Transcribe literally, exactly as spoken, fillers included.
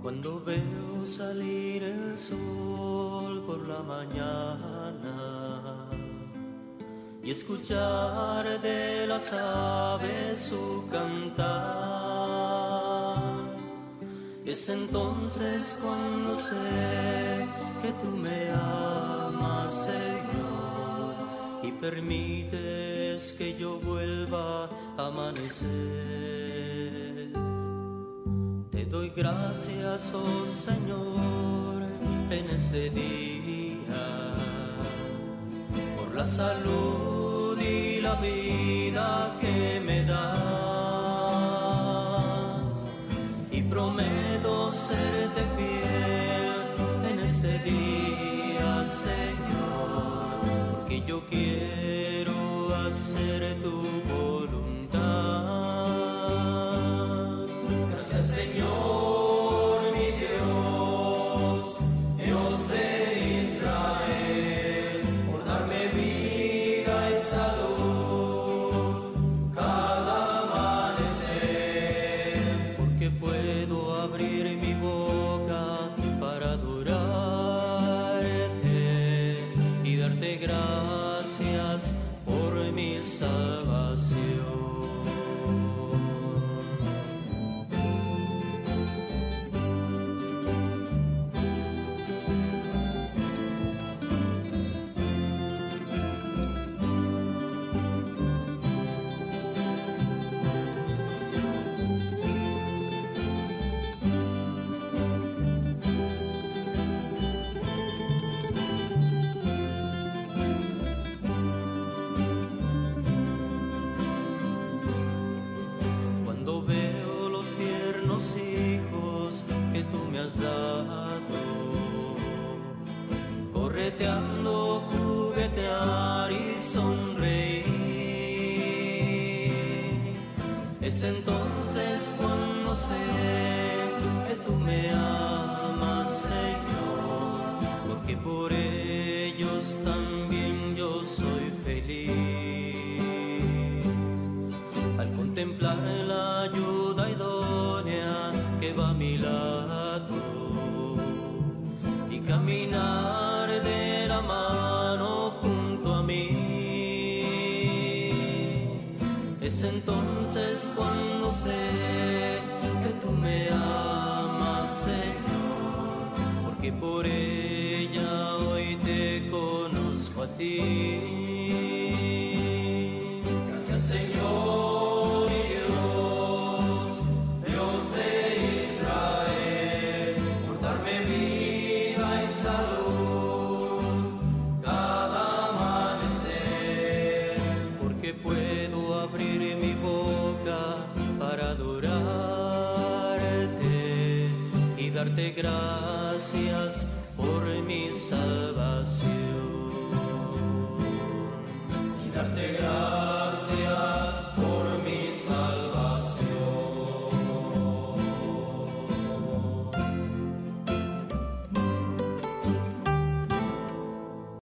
Cuando veo salir el sol por la mañana y escuchar de las aves su cantar, es entonces cuando sé que tú me amas, Señor, y permites que yo vuelva a amanecer. Te doy gracias, oh Señor, en este día, por la salud y la vida que me das, y prometo serte fiel en este día, Señor, porque yo quiero hacer tu voluntad. Gracias, Señor, mi Dios, Dios de Israel, por darme vida y salud cada amanecer, porque puedo abrir mi boca para adorarte y darte gracias por mi salvación. Cuando veo los tiernos hijos que tú me has dado, correteando, juguetear y sonreír, es entonces cuando sé que tú me amas, Señor, porque por ellos también yo soy feliz. Al contemplar la ayuda idónea que va a mi lado y caminar de la mano junto a mí, es entonces cuando sé que tú me amas, Señor, porque por ella hoy te conozco a ti. Gracias, Señor, mi Dios, Dios de Israel, por darme vida y salud cada amanecer, porque puedo abrir mi boca para adorarte y darte gracias por mi salvación, y darte gracias